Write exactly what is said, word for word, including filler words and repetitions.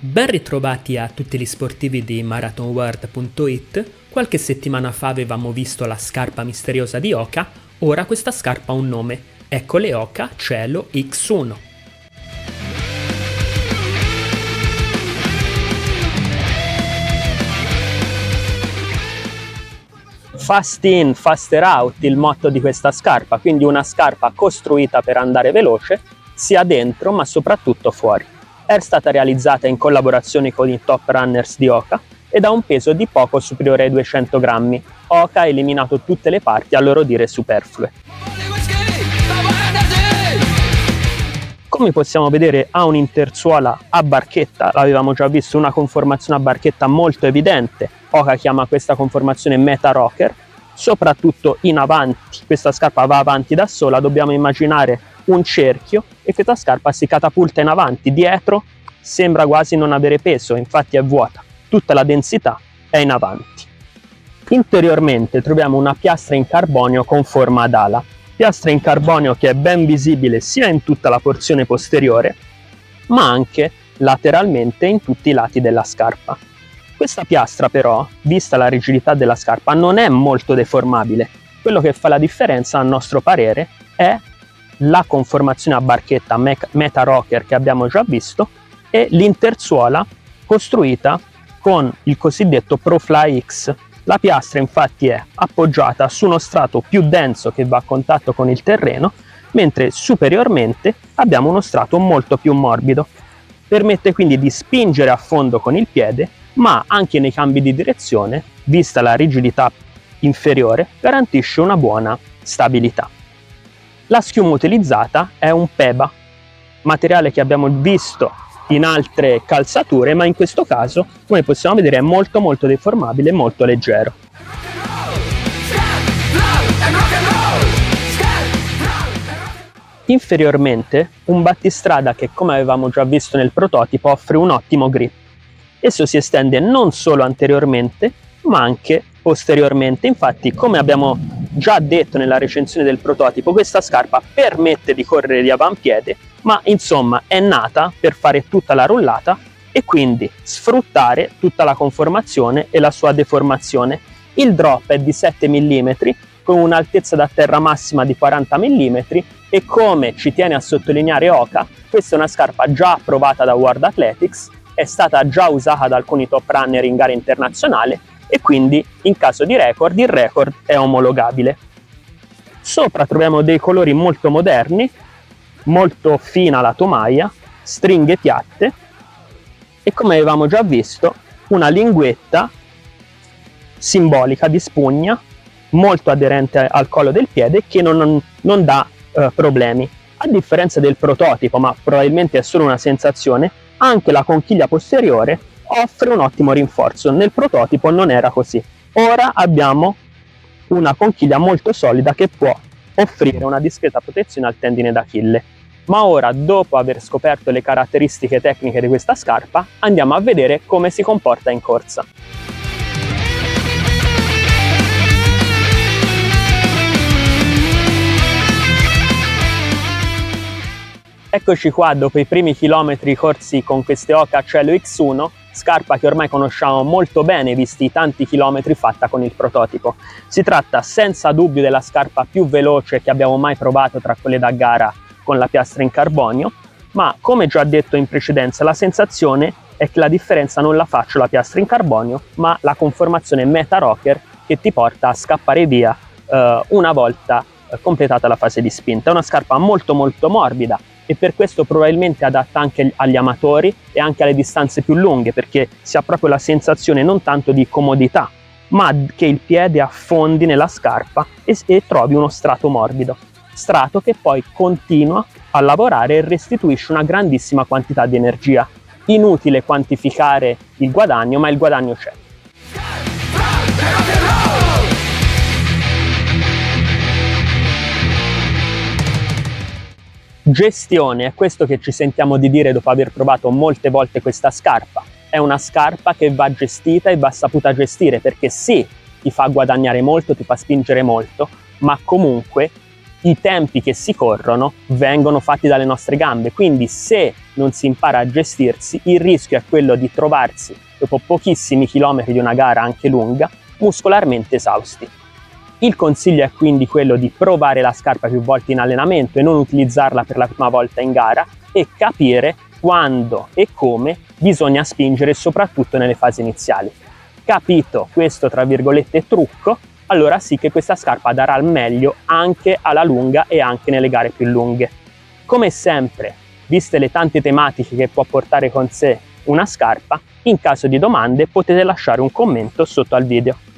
Ben ritrovati a tutti gli sportivi di marathon world punto it. Qualche settimana fa avevamo visto la scarpa misteriosa di Hoka, ora questa scarpa ha un nome. Ecco le Hoka Cielo X uno. Fast in, faster out, il motto di questa scarpa, quindi una scarpa costruita per andare veloce, sia dentro ma soprattutto fuori. È stata realizzata in collaborazione con i top runners di Hoka ed ha un peso di poco superiore ai duecento grammi. Hoka ha eliminato tutte le parti a loro dire superflue. Come possiamo vedere ha un'intersuola a barchetta, l'avevamo già visto, una conformazione a barchetta molto evidente. Hoka chiama questa conformazione Meta Rocker, soprattutto in avanti. Questa scarpa va avanti da sola, dobbiamo immaginare un cerchio e questa scarpa si catapulta in avanti, dietro sembra quasi non avere peso, infatti è vuota, tutta la densità è in avanti. Interiormente troviamo una piastra in carbonio con forma ad ala, piastra in carbonio che è ben visibile sia in tutta la porzione posteriore ma anche lateralmente in tutti i lati della scarpa. Questa piastra però, vista la rigidità della scarpa, non è molto deformabile. Quello che fa la differenza a nostro parere è la conformazione a barchetta Meta Rocker che abbiamo già visto e l'intersuola costruita con il cosiddetto ProFly X. La piastra infatti è appoggiata su uno strato più denso che va a contatto con il terreno, mentre superiormente abbiamo uno strato molto più morbido. Permette quindi di spingere a fondo con il piede, ma anche nei cambi di direzione, vista la rigidità inferiore, garantisce una buona stabilità. La schiuma utilizzata è un Peba, materiale che abbiamo visto in altre calzature, ma in questo caso, come possiamo vedere, è molto molto deformabile e molto leggero. Inferiormente, un battistrada che, come avevamo già visto nel prototipo, offre un ottimo grip. Esso si estende non solo anteriormente, ma anche posteriormente. Infatti, come abbiamo già detto nella recensione del prototipo, questa scarpa permette di correre di avampiede, ma insomma è nata per fare tutta la rullata e quindi sfruttare tutta la conformazione e la sua deformazione. Il drop è di sette millimetri con un'altezza da terra massima di quaranta millimetri e, come ci tiene a sottolineare Hoka, questa è una scarpa già approvata da World Athletics, è stata già usata da alcuni top runner in gara internazionale e quindi in caso di record il record è omologabile. Sopra troviamo dei colori molto moderni, molto fina la tomaia, stringhe piatte e, come avevamo già visto, una linguetta simbolica di spugna molto aderente al collo del piede che non, non dà eh, problemi. A differenza del prototipo, ma probabilmente è solo una sensazione, anche la conchiglia posteriore offre un ottimo rinforzo. Nel prototipo non era così. Ora abbiamo una conchiglia molto solida che può offrire una discreta protezione al tendine d'Achille. Ma ora, dopo aver scoperto le caratteristiche tecniche di questa scarpa, andiamo a vedere come si comporta in corsa. Eccoci qua dopo i primi chilometri corsi con queste Hoka Cielo X uno, scarpa che ormai conosciamo molto bene visti i tanti chilometri fatta con il prototipo. Si tratta senza dubbio della scarpa più veloce che abbiamo mai provato tra quelle da gara con la piastra in carbonio, ma come già detto in precedenza la sensazione è che la differenza non la faccio la piastra in carbonio, ma la conformazione Meta Rocker che ti porta a scappare via eh, una volta eh, completata la fase di spinta. È una scarpa molto molto morbida e per questo probabilmente adatta anche agli amatori e anche alle distanze più lunghe, perché si ha proprio la sensazione non tanto di comodità, ma che il piede affondi nella scarpa e, e trovi uno strato morbido, strato che poi continua a lavorare e restituisce una grandissima quantità di energia. Inutile quantificare il guadagno, ma il guadagno c'è. Gestione è questo che ci sentiamo di dire dopo aver provato molte volte questa scarpa. È una scarpa che va gestita e va saputa gestire, perché sì, ti fa guadagnare molto, ti fa spingere molto, ma comunque i tempi che si corrono vengono fatti dalle nostre gambe, quindi se non si impara a gestirsi, il rischio è quello di trovarsi dopo pochissimi chilometri di una gara anche lunga, muscolarmente esausti. Il consiglio è quindi quello di provare la scarpa più volte in allenamento e non utilizzarla per la prima volta in gara, e capire quando e come bisogna spingere, soprattutto nelle fasi iniziali. Capito questo tra virgolette trucco, allora sì che questa scarpa darà il meglio anche alla lunga e anche nelle gare più lunghe. Come sempre, viste le tante tematiche che può portare con sé una scarpa, in caso di domande potete lasciare un commento sotto al video.